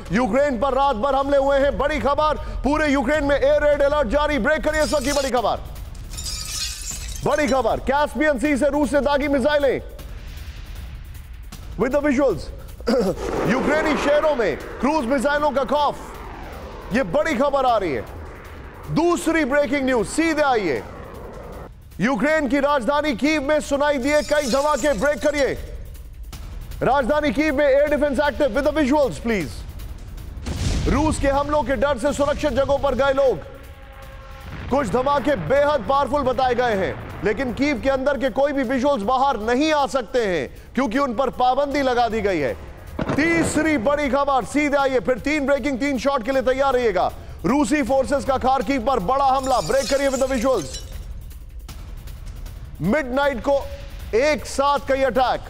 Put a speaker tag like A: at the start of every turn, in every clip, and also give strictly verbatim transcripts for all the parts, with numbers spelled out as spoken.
A: Ukraine पर रात भर हमले हुए हैं। बड़ी खबर, पूरे यूक्रेन में एयर रेड अलर्ट जारी। ब्रेक करिए इस वक्त की बड़ी खबर। बड़ी खबर, कैस्पियन सी से रूस से दागी मिसाइलें विद द विजुअल्स। यूक्रेनी शहरों में क्रूज मिसाइलों का खौफ। यह बड़ी खबर आ रही है। दूसरी ब्रेकिंग न्यूज सीधे आइए। यूक्रेन की राजधानी कीव में सुनाई दिए कई धमाके। ब्रेक करिए। राजधानी कीव में air defence active with the visuals please. रूस के हमलों के डर से सुरक्षित जगहों पर गए लोग। कुछ धमाके बेहद पावरफुल बताए गए हैं, लेकिन कीव के अंदर के कोई भी विजुअल्स बाहर नहीं आ सकते हैं क्योंकि उन पर पाबंदी लगा दी गई है। तीसरी बड़ी खबर सीधे आइए। फिर तीन ब्रेकिंग, तीन शॉट के लिए तैयार रहिएगा। रूसी फोर्सेस का खार्किव पर बड़ा हमला। ब्रेक करिए विद द विजुअल्स। मिडनाइट को एक साथ कई अटैक।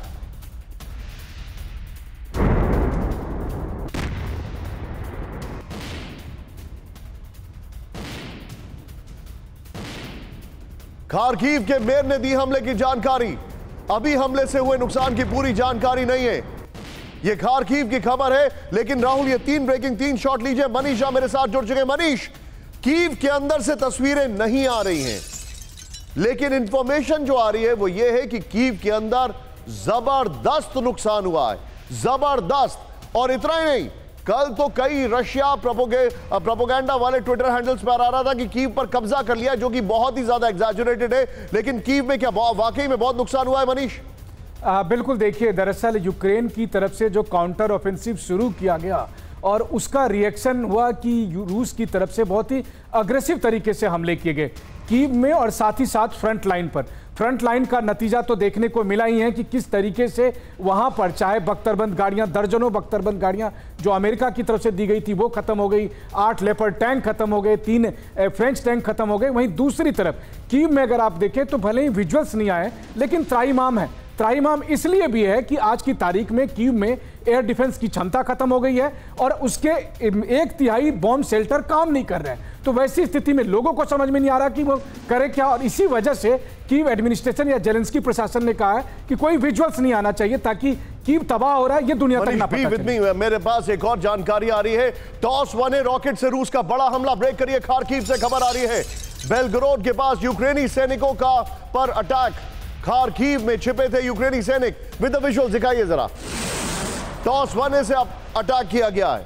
A: खार्किव के मेयर ने दी हमले की जानकारी। अभी हमले से हुए नुकसान की पूरी जानकारी नहीं है। यह खार्किव की खबर है, लेकिन राहुल ये तीन ब्रेकिंग, तीन शॉट लीजिए। मनीषा मेरे साथ जुड़ चुके। मनीष, कीव के अंदर से तस्वीरें नहीं आ रही हैं, लेकिन इंफॉर्मेशन जो आ रही है वो ये है कि कीव के अंदर जबरदस्त नुकसान हुआ है, जबरदस्त। और इतना ही नहीं, कल तो कई रशिया प्रोपोगे प्रोपोगेंडा वाले ट्विटर हैंडल्स पर आ रहा था कि कीव पर कब्जा कर लिया, जो कि बहुत ही ज्यादा एग्जैजरेटेड है। लेकिन कीव में क्या वाकई में बहुत नुकसान हुआ है मनीष?
B: आ, बिल्कुल। देखिए, दरअसल यूक्रेन की तरफ से जो काउंटर ऑफेंसिव शुरू किया गया और उसका रिएक्शन हुआ कि रूस की तरफ से बहुत ही अग्रेसिव तरीके से हमले किए गए कीव में और साथ ही साथ फ्रंट लाइन पर। फ्रंट लाइन का नतीजा तो देखने को मिला ही है कि किस तरीके से वहां पर चाहे बख्तरबंद गाड़ियां, दर्जनों बख्तरबंद गाड़ियां जो अमेरिका की तरफ से दी गई थी वो खत्म हो गई, आठ लेपर्ड टैंक खत्म हो गए, तीन फ्रेंच टैंक खत्म हो गए। वहीं दूसरी तरफ कीव में अगर आप देखें तो भले ही विजुअल्स नहीं आए, लेकिन त्राईमाम है। त्राईमाम इसलिए भी है कि आज की तारीख में कीव में एयर डिफेंस की क्षमता खत्म हो गई है और उसके एक तिहाई बॉम्ब शेल्टर काम नहीं कर रहे हैं। तो वैसी स्थिति में लोगों को समझ में नहीं आ रहा कि वो करे क्या, और इसी वजह से कीव एडमिनिस्ट्रेशन या जेलेंस्की प्रशासन ने कहा है कि कोई विजुअल्स नहीं आना चाहिए ताकि कीव तबाह हो रहा है ये दुनिया तक ना पता चले।
A: मेरे पास एक और जानकारी आ रही है। टॉस वन रॉकेट से रूस का बड़ा हमला। ब्रेक करिए। खार्किव से खबर आ रही है, बेलगरोड के पास यूक्रेनी सैनिकों का पर अटैक। खार्किव में छिपे थे यूक्रेनी सैनिक। विद द विजुअल्स दिखाइए जरा। टॉस वन से अब अटैक किया गया है।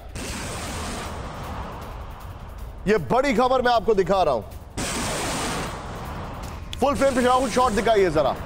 A: यह बड़ी खबर मैं आपको दिखा रहा हूं। फुल फ्रेम पे राहुल शॉट दिखाइए जरा।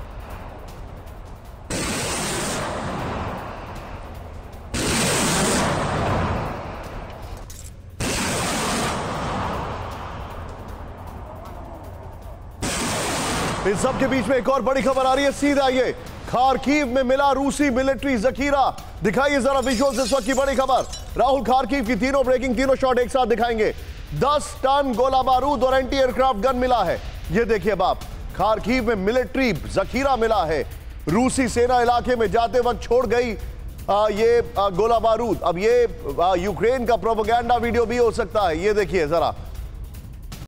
A: इस सब के बीच में एक और बड़ी खबर आ रही है। सीधा आइए। खार्किव में मिला रूसी मिलिट्री जखीरा। दिखाइए जरा विजुअल्स इस वक्त की बड़ी खबर। राहुल, खार्किव की तीनों ब्रेकिंग, तीनों शॉट एक साथ दिखाएंगे। दस टन गोला बारूद और एंटी एयरक्राफ्ट गन मिला है। ये देखिए बाप, खार्किव में मिलिट्री जखीरा मिला है। रूसी सेना इलाके में जाते वक्त छोड़ गई आ, ये आ, गोला बारूद। अब ये आ, यूक्रेन का प्रोपेगेंडा वीडियो भी हो सकता है। ये देखिए जरा,